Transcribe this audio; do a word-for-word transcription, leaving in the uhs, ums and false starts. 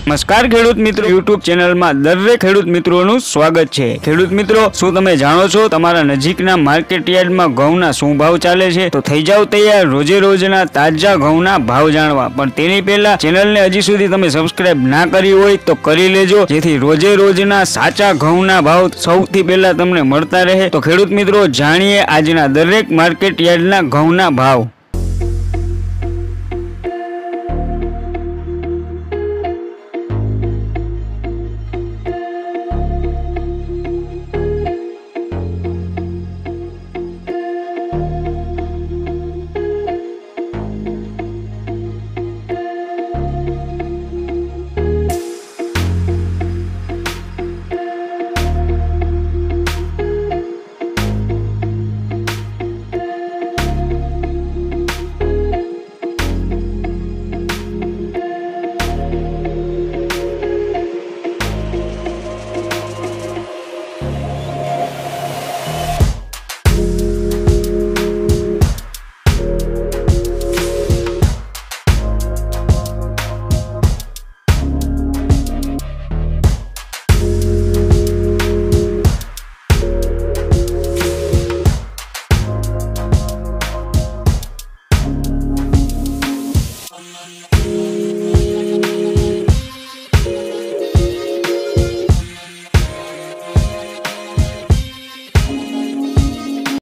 નમસ્કાર ખેડૂત મિત્રો, યુટ્યુબ ચેનલમાં દરેક ખેડૂત મિત્રોનું સ્વાગત છે। ખેડૂત મિત્રો, શું તમે જાણો છો તમારા નજીકના માર્કેટ યાર્ડમાં ઘઉંના શું ભાવ ચાલે છે? તો થઈ જાવ તૈયાર રોજે રોજના તાજા ઘઉંના ભાવ જાણવા। પણ તેની પહેલા ચેનલને હજી સુધી તમે સબસ્ક્રાઇબ ના કરી હોય તો કરી લેજો, જેથી રોજે રોજના સાચા ઘઉંના ભાવ સૌથી પહેલા તમને મળતા રહે। તો ખેડૂત મિત્રો, જાણીએ આજના દરેક માર્કેટ યાર્ડના ઘઉંના ભાવ।